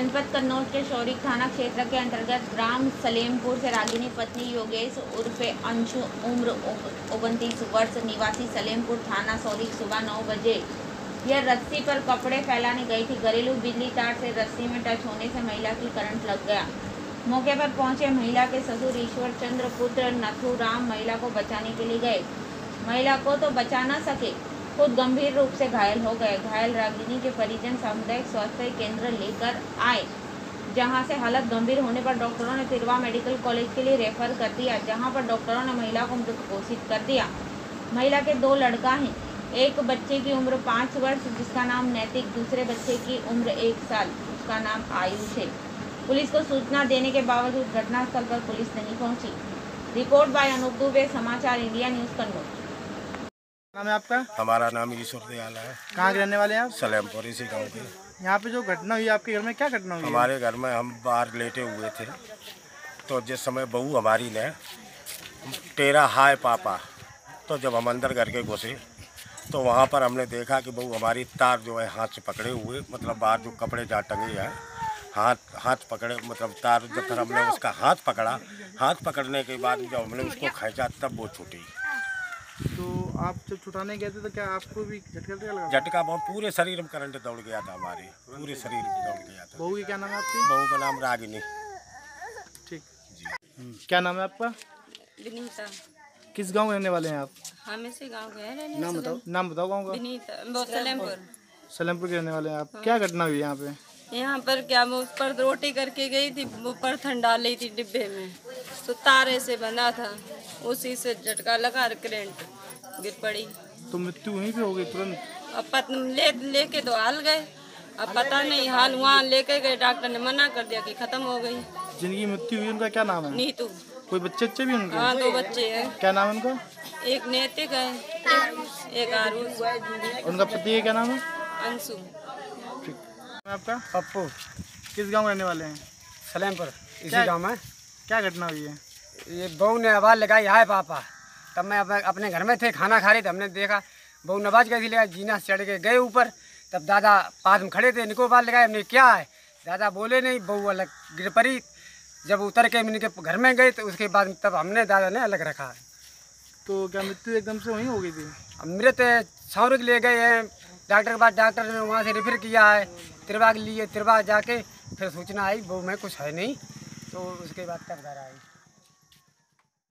जनपद कन्नौज के शौरिक थाना क्षेत्र के अंतर्गत ग्राम सलेमपुर से रागिनी पत्नी योगेश उर्फे अंशु उम्र 29 वर्ष निवासी सलेमपुर थाना शौरिक सुबह 9 बजे यह रस्सी पर कपड़े फैलाने गई थी। घरेलू बिजली तार से रस्सी में टच होने से महिला की करंट लग गया। मौके पर पहुंचे महिला के ससुर ईश्वर चंद्र पुत्र नथुराम महिला को बचाने के लिए गए। महिला को तो बचा न सके, खुद गंभीर रूप से घायल हो गए। घायल रागिनी के परिजन सामुदायिक स्वास्थ्य केंद्र लेकर आए, जहां से हालत गंभीर होने पर डॉक्टरों ने तिरवा मेडिकल कॉलेज के लिए रेफर कर दिया, जहां पर डॉक्टरों ने महिला को मृत घोषित कर दिया। महिला के 2 लड़का हैं, एक बच्चे की उम्र 5 वर्ष जिसका नाम नैतिक, दूसरे बच्चे की उम्र 1 साल उसका नाम आयुष है। पुलिस को सूचना देने के बावजूद घटनास्थल पर पुलिस नहीं पहुंची। रिपोर्ट बाय अनूप दुबे, समाचार इंडिया न्यूज कन्नौज। नाम है आपका? हमारा नाम ईश्वर दयाल है। कहाँ के रहने वाले हैं आप? सलेमपुर इसी गाँव के। यहाँ पे जो घटना हुई आपके घर में, क्या घटना हुई? हमारे घर में हम बाहर लेटे हुए थे, तो जिस समय बहू हमारी ने टेरा हाय पापा, तो जब हम अंदर घर के घुसे तो वहाँ पर हमने देखा कि बहू हमारी तार जो है हाथ से पकड़े हुए, मतलब बाहर जो कपड़े जहाँ टंगे हैं हाथ पकड़े, मतलब तार जब तक हमने उसका हाथ पकड़ा, हाथ पकड़ने के बाद जब हमने उसको खींचा तब वो छूटी। तो आप जब छुटाने गए थे तो क्या आपको भी झटका लगा? झटका बहुत, पूरे शरीर में करंट दौड़ गया था, हमारे पूरे शरीर में दौड़ गया था। बहू की क्या नाम है आपकी? बहू का नाम रागिनी। ठीक जी। क्या नाम है आपका? विनीता। किस गांव रहने वाले हैं आप? हम इसी गांव के हैं। नाम बताओ। नाम बताओ गांव का। विनीता, सलेमपुर। सलेमपुर के रहने वाले हैं आप। क्या घटना हुई यहाँ पे? यहाँ पर क्या, वो ऊपर रोटी करके गई थी, वो परथन डाल रही थी डिब्बे में, तो तारे से बंधा था, उसी से झटका लगा, करंट गिर पड़ी तो मृत्यु वहीं पे हो गई तुरंत? अब लेके तो हाल गए, अब पता नहीं हाल, वहाँ लेके गए, डॉक्टर ने मना कर दिया कि खत्म हो गई। जिनकी मृत्यु हुई उनका क्या नाम है? नीतू। कोई बच्चे भी उनके? हाँ, 2 बच्चे हैं। क्या नाम है उनका? एक नैतिक है, एक आरुष। उनका पति है, क्या नाम है? अंशु। ठीक। आपका? पप्पू। किस गांव रहने वाले हैं? सलेमपुर इसी गांव में। क्या घटना हुई है? ये बहू ने आवाज़ लगाई हाय पापा, तब मैं अपने घर में थे, खाना खा रहे थे, हमने देखा बहू नवाज गई थी, लगा जीना से चढ़ के गए ऊपर, तब दादा पास में खड़े थे, इनको आवाज़ लगाई, हमने क्या है, दादा बोले नहीं, बहू अलग गिर पड़ी। जब उतर के इनके घर में गए तो उसके बाद तब हमने दादा ने अलग रखा है। तो क्या मृत्यु एकदम से वहीं हो गई थी? मृत सौरग ले गए हैं डॉक्टर के पास, डॉक्टर ने वहाँ से रेफर किया है तिरवा के लिए, तिरवा जाके फिर सूचना आई बहू में कुछ है नहीं, तो उसके बाद तब घर आई।